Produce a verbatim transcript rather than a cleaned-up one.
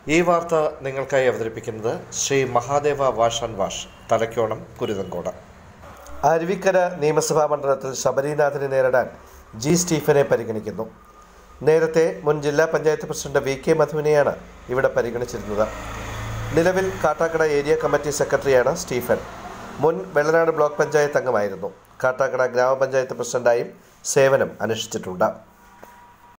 ഈ വാർത്ത നിങ്ങൾക്കായി അവതരിപ്പിക്കുന്നത് Shri Mahadeva wash and wash, Thalakkonam, Kuruthankode. Aruvikkara നിയമസഭാ മണ്ഡലത്തിൽ ശബരിനാഥനെ നേരിടാൻ ജി സ്റ്റീഫനെ പരിഗണിക്കുന്നു. നേരത്തെ മുൻ ജില്ലാ പഞ്ചായത്ത് പ്രസിഡന്റ് വി കെ മധുവിനെയാണ് ഇവിടെ പരിഗണിച്ചിരുന്നത്. നിലവിൽ കാട്ടാക്കട ഏരിയ കമ്മിറ്റി സെക്രട്ടറിയാണ് സ്റ്റീഫൻ. മുൻ വെള്ളനാട് ബ്ലോക്ക് പഞ്ചായത്ത് അംഗമായിരുന്നു. കാട്ടാക്കട ഗ്രാമപഞ്ചായത്ത് പ്രസിഡന്റായും സേവനം അനുഷ്ഠിച്ചിട്ടുണ്ട്.